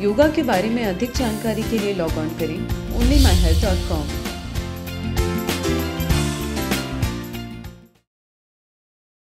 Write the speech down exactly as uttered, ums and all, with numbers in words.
योगा के बारे में अधिक जानकारी के लिए लॉग ऑन करें only my health dot com.